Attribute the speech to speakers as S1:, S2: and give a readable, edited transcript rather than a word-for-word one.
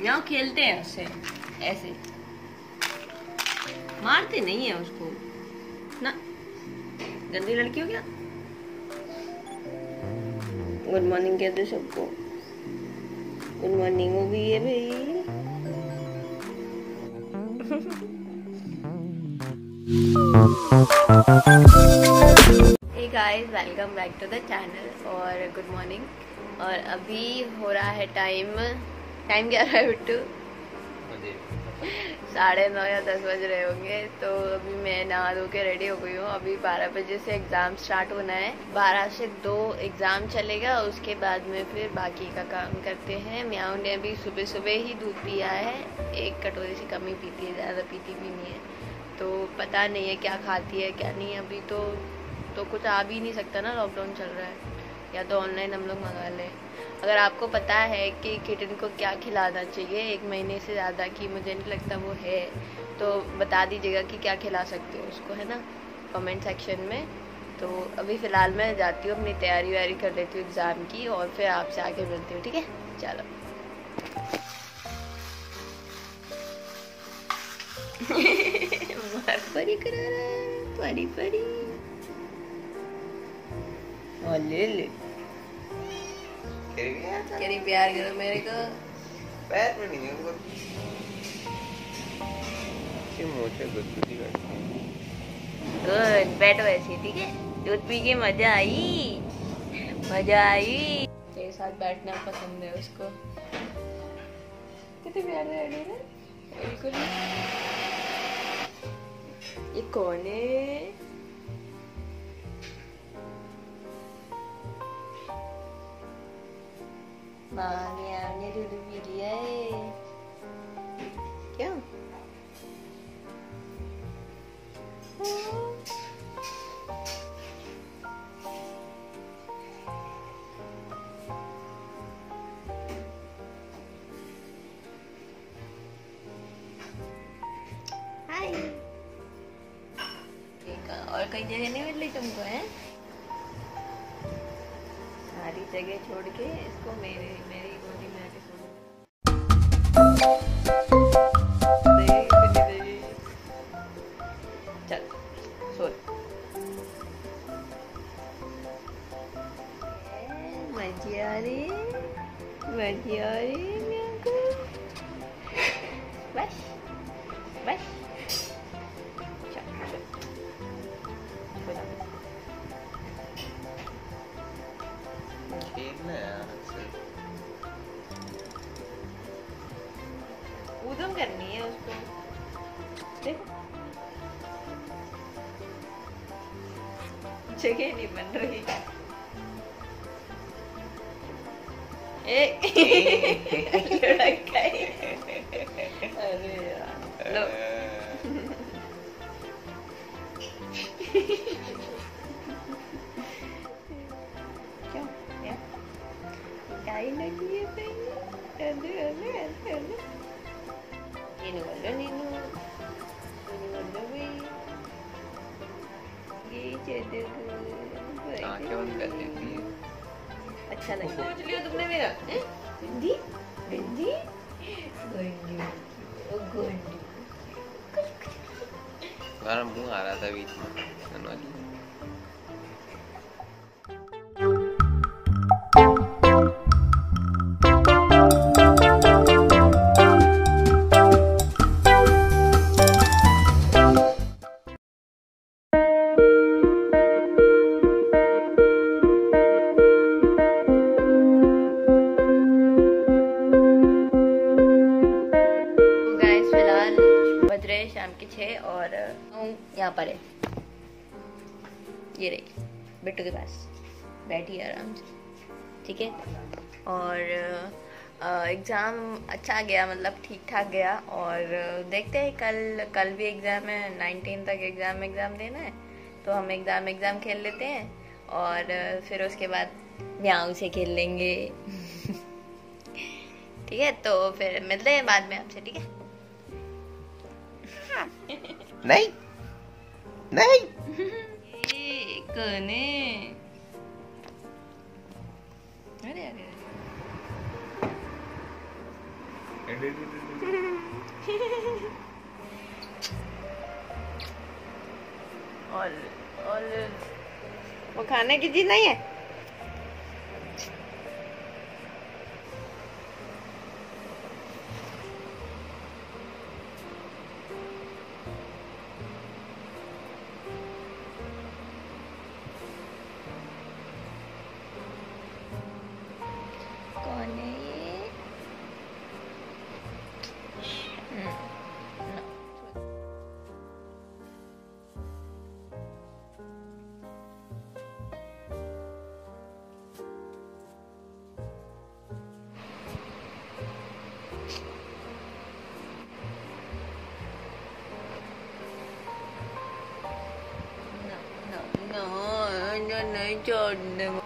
S1: यहाँ खेलते हैं उससे, ऐसे मारते नहीं है उसको ना। गंदी लड़की हो क्या। गुड मॉर्निंग कह दो सबको। गुड मॉर्निंग हो गई है भाई। Hey guys, welcome back to the channel और गुड मॉर्निंग। और अभी हो रहा है टाइम क्या रहा है बिट्टू? 9:30 या 10 बज रहे होंगे। तो अभी मैं नहा धो के रेडी हो गई हूँ। अभी 12 बजे से एग्ज़ाम स्टार्ट होना है। 12 से 2 एग्ज़ाम चलेगा, उसके बाद में फिर बाकी का काम करते हैं। म्याऊ ने अभी सुबह सुबह ही दूध पिया है, 1 कटोरी से कम ही पीती है, ज़्यादा पीती भी नहीं है। तो पता नहीं है क्या खाती है क्या नहीं। अभी तो कुछ आ भी नहीं सकता ना, लॉकडाउन चल रहा है। या तो ऑनलाइन हम लोग मंगा लें। अगर आपको पता है कि किटन को क्या खिलाना चाहिए 1 महीने से ज़्यादा की, मुझे नहीं लगता वो है, तो बता दीजिएगा कि क्या खिला सकते हो उसको, है ना, कमेंट सेक्शन में। तो अभी फ़िलहाल मैं जाती हूँ, अपनी तैयारी वैयारी कर लेती हूँ एग्ज़ाम की, और फिर आपसे आके मिलती हूँ, ठीक है? चलो। परी करा रहा है, परी परी। ले ले करी प्यार करो मेरे को।
S2: पैर में नहीं है
S1: गुड, बैठो ऐसे, ठीक है? दूध पी के मजा आई, मजा आई। तेरे साथ बैठना पसंद है उसको। कितने प्यार है ना, बिल्कुल। ये कौन है? माँ दूध पी लिया है क्या? हाय। और कई जगह नहीं मिल रही तुमको, है? सारी जगह छोड़ के इसको मेरी गोदी में आके सो। चल सो। मजा आ रही, मजा आ रही मेरे को। बस बस ऊधम करनी है उसको। देखो जगह नहीं बन रही। लड़क गई। अरे यार लो। क्यों क्या क्या ही लगी है भाई? नीनू बोलो, नीनू बोलो भाई। ये चेदर
S2: आंखें बंद कर लेती है।
S1: अच्छा लगा। सोच लियो तुमने मेरा? गंदी गंदी गंदी ओ गंदी।
S2: तुम्हारा मुंह आ रहा था बीच में।
S1: शाम के 6 और यहाँ पर है, ये रही बिट्टू के पास बैठी आराम से, ठीक है? और एग्ज़ाम अच्छा गया, मतलब ठीक ठाक गया। और देखते हैं कल भी एग्ज़ाम है, 19 तक एग्ज़ाम देना है। तो हम एग्ज़ाम खेल लेते हैं और फिर उसके बाद म्याऊ से खेल लेंगे। ठीक है? तो फिर मिलते हैं बाद में आपसे, ठीक है?
S2: नहीं नहीं
S1: कौन है? अरे और वो खाने की चीज नहीं है। कौन है ये? No, no, no, no, no, no, no.